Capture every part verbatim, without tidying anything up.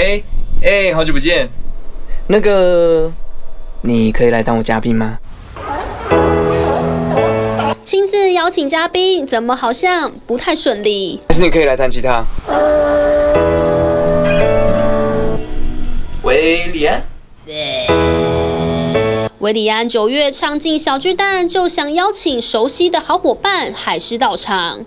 喂，哎、欸，好久不见。那个，你可以来当我嘉宾吗？ 亲自邀请嘉宾，怎么好像不太顺利？ 还是你可以来弹吉他？喂，李安。 韦礼安九月唱进小巨蛋，就想邀请熟悉的好伙伴海狮到场。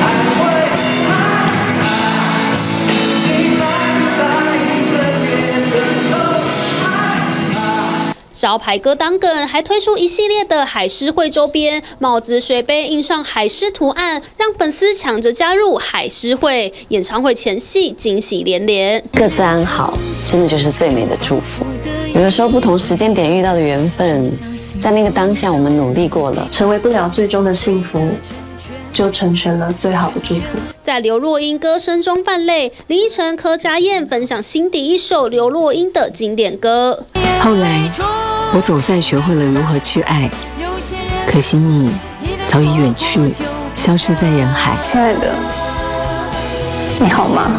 招牌歌当梗，还推出一系列的海狮会周边，帽子、水杯印上海狮图案，让粉丝抢着加入海狮会。演唱会前夕惊喜连连， 各自安好，真的就是最美的祝福。有的时候不同时间点遇到的缘分，在那个当下我们努力过了， 成为不了最终的幸福，就成全了最好的祝福。 在刘若英歌声中泛泪，林依晨、柯佳燕分享心底一首刘若英的经典歌。 后来，我总算学会了如何去爱，可惜你早已远去，消失在人海。 亲爱的，你好吗？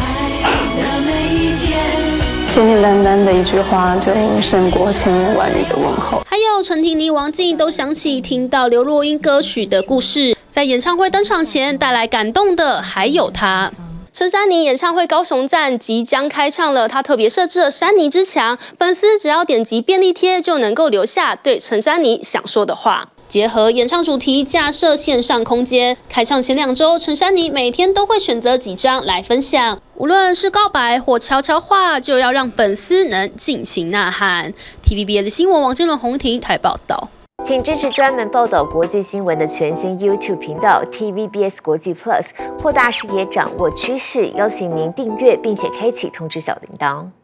简简单单的一句话，就胜过千言万语的问候。 还有陈婷妮、王静都想起听到刘若英歌曲的故事。在演唱会登场前带来感动的还有她。陈珊妮演唱会高雄站即将开唱了，她特别设置了珊妮之墙，粉丝只要点击便利贴就能够留下对陈珊妮想说的话。结合演唱主题，架设线上空间。开唱前两周，陈珊妮每天都会选择几张来分享，无论是告白或悄悄话，就要让粉丝能尽情呐喊。T V B S 的新闻，王建伦、洪婷台报道。 请支持专门报道国际新闻的全新 YouTube 频道 T V B S 国际 Plus， 扩大视野，掌握趋势。邀请您订阅并且开启通知小铃铛。